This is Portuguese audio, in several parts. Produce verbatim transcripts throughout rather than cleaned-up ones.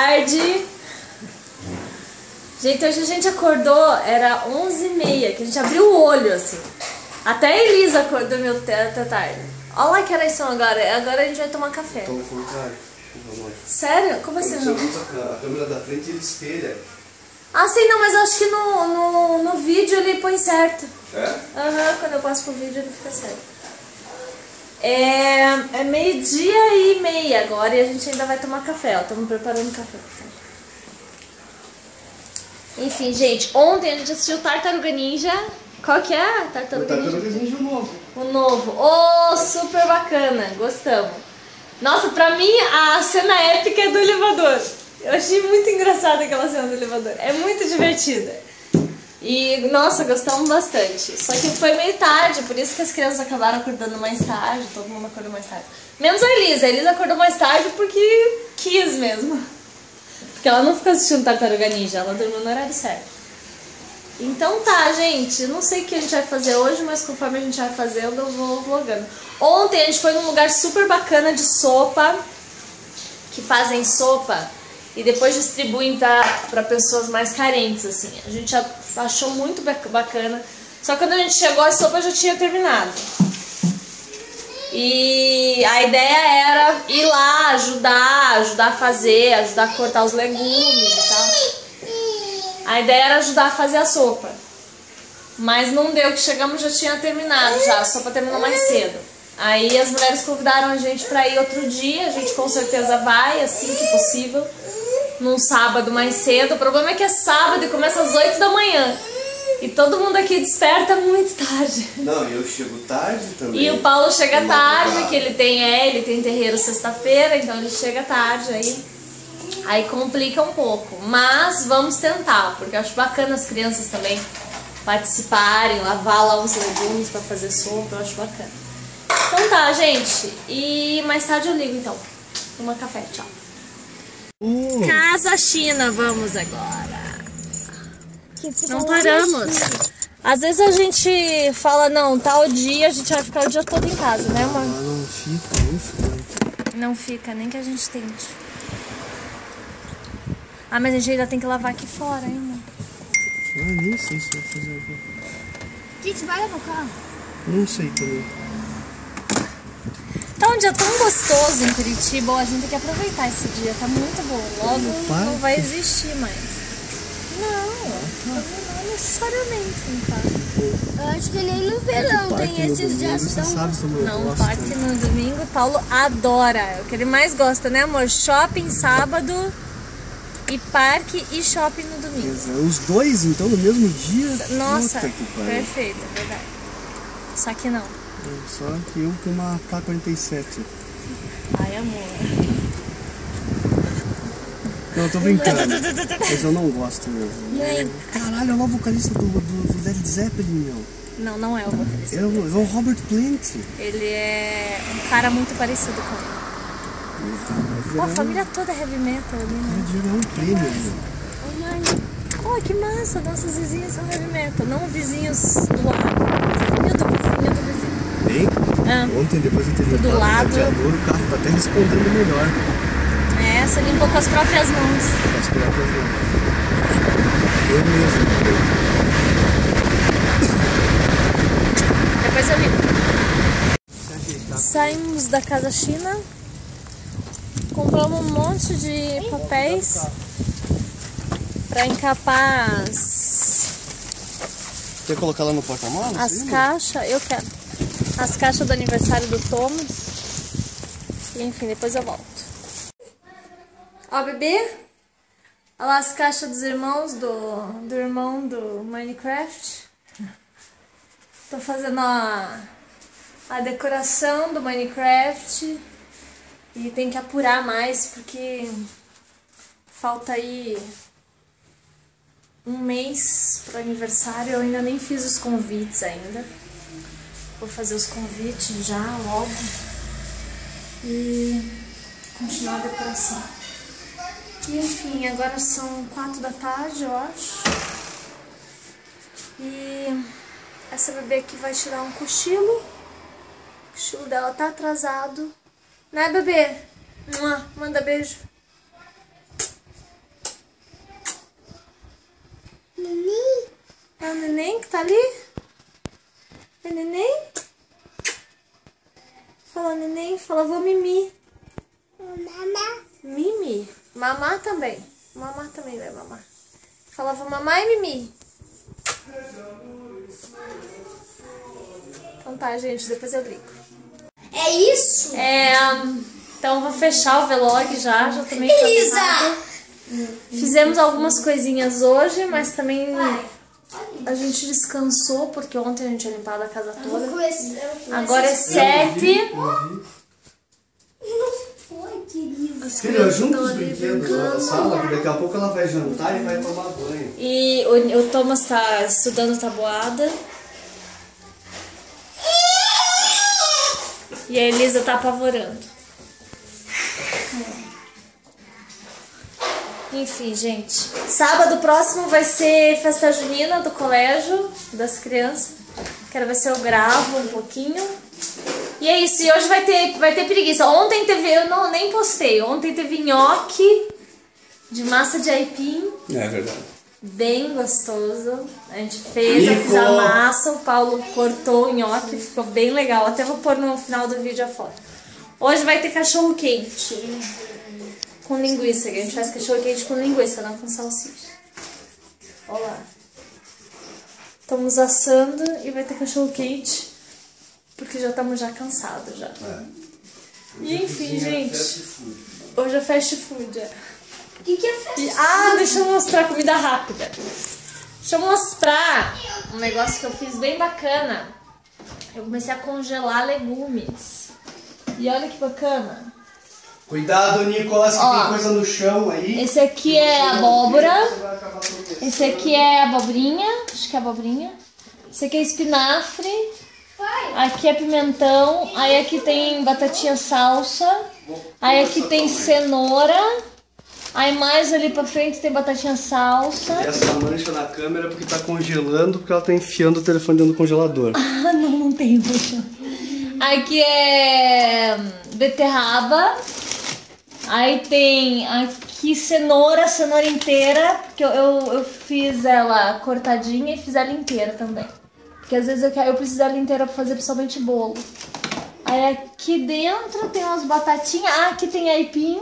tarde. Gente, hoje a gente acordou, era onze e meia, que a gente abriu o olho, assim. Até a Elisa acordou meu até tarde. Olha lá que horas são agora. Agora a gente vai tomar café. Toma o contrário. Sério? Como assim? Não? A câmera da frente ele espelha. Ah, sim, não, mas eu acho que no, no, no vídeo ele põe certo. É? Aham, uhum, quando eu passo pro vídeo ele fica certo. É, é meio-dia e meia agora e a gente ainda vai tomar café, ó. Estamos preparando café. Enfim, gente, ontem a gente assistiu Tartaruga Ninja. Qual que é? Tartaruga Ninja? Tartaruga Ninja o novo. O novo. Oh, super bacana. Gostamos. Nossa, pra mim a cena épica é do elevador. Eu achei muito engraçada aquela cena do elevador. É muito divertida. E, nossa, gostamos bastante. Só que foi meio tarde, por isso que as crianças acabaram acordando mais tarde. Todo mundo acordou mais tarde. Menos a Elisa. A Elisa acordou mais tarde porque quis mesmo. Porque ela não ficou assistindo Tartaruga Ninja. Ela dormiu no horário certo. Então tá, gente. Não sei o que a gente vai fazer hoje, mas conforme a gente vai fazendo, eu vou vlogando. Ontem a gente foi num lugar super bacana de sopa. Que fazem sopa e depois distribuem para pessoas mais carentes, assim. A gente achou muito bacana. Só que quando a gente chegou, a sopa já tinha terminado. E a ideia era ir lá, ajudar, ajudar a fazer, ajudar a cortar os legumes e tal. A ideia era ajudar a fazer a sopa. Mas não deu, que chegamos já tinha terminado já, a sopa terminou mais cedo. Aí as mulheres convidaram a gente pra ir outro dia, a gente com certeza vai, assim que possível, num sábado mais cedo. O problema é que é sábado e começa às oito da manhã. E todo mundo aqui desperta muito tarde. Não, e eu chego tarde também. E o Paulo chega tarde, que ele tem, é, ele tem terreiro sexta-feira, então ele chega tarde, aí, aí complica um pouco. Mas vamos tentar, porque eu acho bacana as crianças também participarem, lavar lá uns legumes pra fazer sopa, eu acho bacana. Então tá, gente. E mais tarde eu ligo, então. Toma café, tchau. Uh. Casa China, vamos agora. Não paramos. Às vezes a gente fala, não, tal dia a gente vai ficar o dia todo em casa, né, amor? Não fica, não fica. Não fica, nem que a gente tente. Ah, mas a gente ainda tem que lavar aqui fora, hein, amor? Ah, nem sei se vai fazer alguma. Gente, vai lavar o carro? Não sei também. Tá um dia tão gostoso em Curitiba, a gente tem que aproveitar esse dia, tá muito bom. Logo não vai existir mais. Não, não necessariamente, não tá? Eu acho que nem no verão tem esses dias tão... Não, parque no domingo, Paulo adora. É o que ele mais gosta, né, amor? Shopping sábado e parque e shopping no domingo. Os dois, então, no mesmo dia? Nossa, perfeito, é verdade. Só que não. Só que eu com uma K quarenta e sete. Ai, amor. Não, eu tô brincando. Mas eu não gosto mesmo. Caralho, é o novo vocalista do, do, do Led Zeppelin, meu. Não, não é o vocalista. É o, é o Robert Plant. Ele é um cara muito parecido com ele. Pô, a família toda é heavy metal ali, né? Pode ganhar um prêmio, meu. Oh, que massa, nossos vizinhos são heavy metal, não vizinhos do lado. Vizinho do vizinho do vizinho. Bem, ah. Ontem, depois de ter limpado o radiador, o carro tá até respondendo melhor. É, você limpou com as próprias mãos. Com as próprias mãos. Eu mesmo. Depois eu limpo. Saímos da Casa China. Compramos um monte de papéis para encapar as... Quer colocar lá no porta-malas? As caixas, eu quero. As caixas do aniversário do Thomas. E, enfim, depois eu volto. Ó, bebê. Olha lá as caixas dos irmãos do, do irmão do Minecraft. Tô fazendo a, a decoração do Minecraft. E tem que apurar mais, porque falta aí um mês pro aniversário. Eu ainda nem fiz os convites ainda. Vou fazer os convites já, logo. E continuar a decoração. E enfim, agora são quatro da tarde, eu acho. E essa bebê aqui vai tirar um cochilo. O cochilo dela tá atrasado. Né, bebê? Manda beijo. Neném. É o neném que tá ali? É neném? Fala neném, fala vou mimi. Mamá. Mimi. Mamá também. Mamá também vai mamar. Fala vou mamar e mimi. Então tá, gente, depois eu ligo. É isso? É, então vou fechar o vlog já, já tô meio Elisa! cansada. Fizemos algumas coisinhas hoje, mas também a gente descansou, porque ontem a gente tinha limpado a casa toda. Agora é sete. Não foi, querida. Filha, junta os brinquedos lá na sala, que daqui a pouco ela vai jantar e vai tomar banho. E o, o Thomas tá estudando tabuada. E a Elisa tá apavorando. Enfim, gente. Sábado próximo vai ser festa junina do colégio, das crianças. Quero ver se eu gravo um pouquinho. E é isso. E hoje vai ter, vai ter preguiça. Ontem teve... Eu não, nem postei. Ontem teve nhoque de massa de aipim. É verdade. Bem gostoso. A gente fez, eu fiz a massa, o Paulo cortou o nhoque, ficou bem legal. Até vou pôr no final do vídeo a foto. Hoje vai ter cachorro quente com linguiça, que a gente faz cachorro quente com linguiça, não com salsicha. Olha lá. Estamos assando e vai ter cachorro quente, porque já estamos já cansados já. É. E enfim, gente. Hoje é fast food. É. O que, que é festa? E- ah, deixa eu mostrar comida rápida. Deixa eu mostrar um negócio que eu fiz bem bacana. Eu comecei a congelar legumes. E olha que bacana. Cuidado, Nicolas, que Ó, tem coisa no chão aí. Esse aqui é abóbora. Você vai acabar tropeçando. Esse aqui é abobrinha. Acho que é abobrinha. Esse aqui é espinafre. Aqui é pimentão. Aí aqui tem batatinha salsa. Aí aqui tem cenoura. Aí mais ali pra frente tem batatinha salsa. Essa mancha na câmera é porque tá congelando, porque ela tá enfiando o telefone dentro do congelador. Ah, não, não tem mancha. Aqui é beterraba. Aí tem aqui cenoura, cenoura inteira. Porque eu, eu, eu fiz ela cortadinha e fiz ela inteira também. Porque às vezes eu, quero, eu preciso dela inteira pra fazer principalmente bolo. Aí aqui dentro tem umas batatinhas. Ah, aqui tem aipim.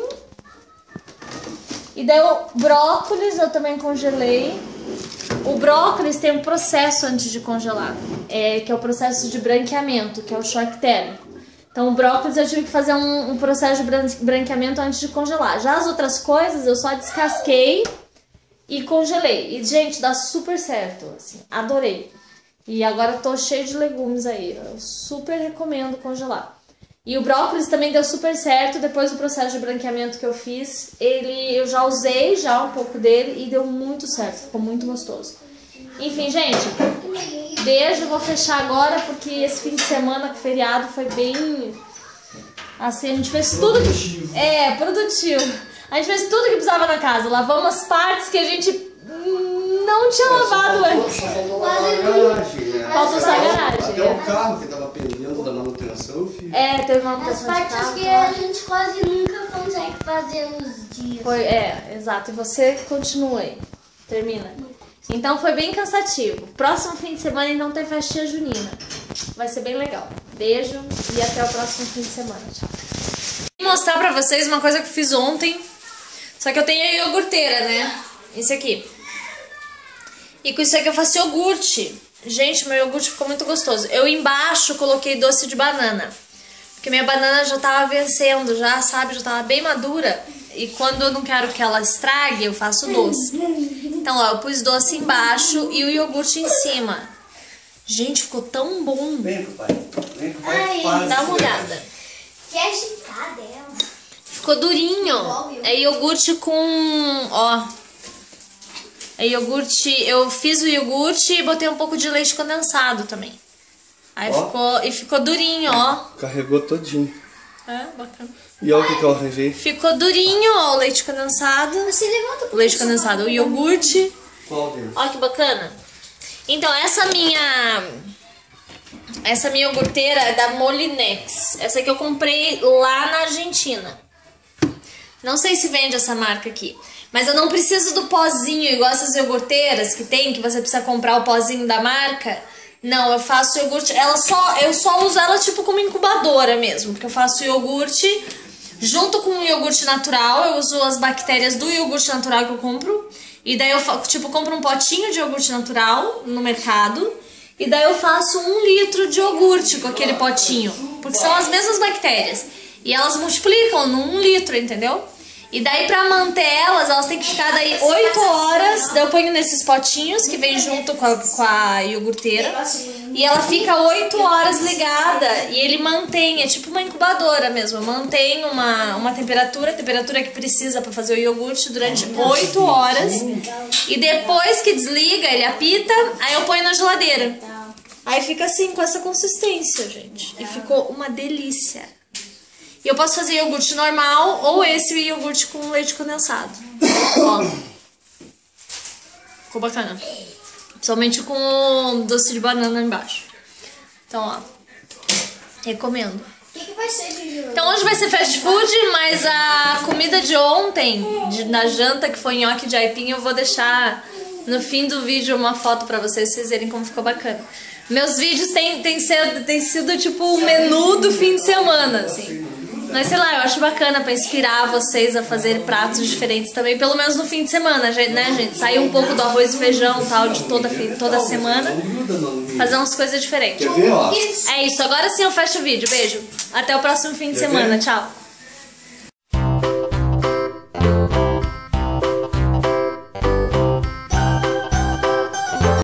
E daí o brócolis eu também congelei. O brócolis tem um processo antes de congelar, é, que é o processo de branqueamento, que é o choque térmico. Então o brócolis eu tive que fazer um, um processo de bran- branqueamento antes de congelar. Já as outras coisas eu só descasquei e congelei. E, gente, dá super certo, assim, adorei. E agora eu tô cheio de legumes aí, eu super recomendo congelar. E o brócolis também deu super certo, depois do processo de branqueamento que eu fiz, ele, eu já usei já um pouco dele e deu muito certo, ficou muito gostoso. Enfim, gente, beijo, vou fechar agora porque esse fim de semana com o feriado foi bem... Assim, a gente fez tudo... Que, é, produtivo. A gente fez tudo que precisava na casa, lavamos as partes que a gente não tinha lavado antes. Só faltou lavar a garagem, né? Faltou só a garagem. Até o carro que tava pendendo da manutenção, eu fiz. É, teve uma As manutenção de partes carro. que a gente quase nunca consegue fazer nos dias. Foi, é, exato. E você continua aí. Termina. Então foi bem cansativo. Próximo fim de semana então tem festinha junina. Vai ser bem legal. Beijo e até o próximo fim de semana. Tchau. Vou mostrar pra vocês uma coisa que eu fiz ontem. Só que eu tenho a iogurteira, né? Isso aqui. E com isso aqui eu faço iogurte. Gente, meu iogurte ficou muito gostoso. Eu embaixo coloquei doce de banana. Porque minha banana já tava vencendo, já, sabe? Já tava bem madura. E quando eu não quero que ela estrague, eu faço doce. Então, ó, eu pus doce embaixo e o iogurte em cima. Gente, ficou tão bom. Vem com o pai. Vem com o pai. Ai, Quase. dá uma olhada. Quer chicar dela? Ficou durinho. É iogurte com, ó... É iogurte... Eu fiz o iogurte e botei um pouco de leite condensado também. Aí Ó. ficou... E ficou durinho, ó. Carregou todinho. É, bacana. E olha o que, que eu arranjei. Ficou durinho, ó, o leite condensado. Você levanta O leite condensado, o iogurte. Qual deles? Ó que bacana. Então, essa minha... Essa minha iogurteira é da Molinex. Essa aqui eu comprei lá na Argentina. Não sei se vende essa marca aqui. Mas eu não preciso do pozinho, igual essas iogurteiras que tem, que você precisa comprar o pozinho da marca. Não, eu faço iogurte, ela só, eu só uso ela tipo como incubadora mesmo, porque eu faço iogurte junto com o iogurte natural, eu uso as bactérias do iogurte natural que eu compro, e daí eu tipo compro um potinho de iogurte natural no mercado, e daí eu faço um litro de iogurte com aquele potinho, porque são as mesmas bactérias, e elas multiplicam num litro, entendeu? E daí pra manter elas, elas têm que ficar daí oito horas, daí eu ponho nesses potinhos que vem junto com a, com a iogurteira, e ela fica oito horas ligada, e ele mantém, é tipo uma incubadora mesmo, mantém uma, uma temperatura, a temperatura que precisa pra fazer o iogurte durante oito horas, e depois que desliga, ele apita, aí eu ponho na geladeira. Aí fica assim, com essa consistência, gente, e ficou uma delícia. E eu posso fazer iogurte normal ou esse iogurte com leite condensado. Ó. Ficou bacana. Somente com doce de banana embaixo. Então, ó. Recomendo. O que, que vai ser de jogo? Então hoje vai ser fast food, mas a comida de ontem, de, na janta, que foi nhoque de aipim, eu vou deixar no fim do vídeo uma foto pra vocês, vocês verem como ficou bacana. Meus vídeos têm, têm, sido, têm sido tipo o menu do fim de semana, assim. Mas sei lá, eu acho bacana pra inspirar vocês a fazer pratos diferentes também, pelo menos no fim de semana, né, gente? Sair um pouco do arroz e feijão e tal, de toda, toda semana, fazer umas coisas diferentes. É isso, agora sim eu fecho o vídeo. Beijo. Até o próximo fim de semana. Tchau.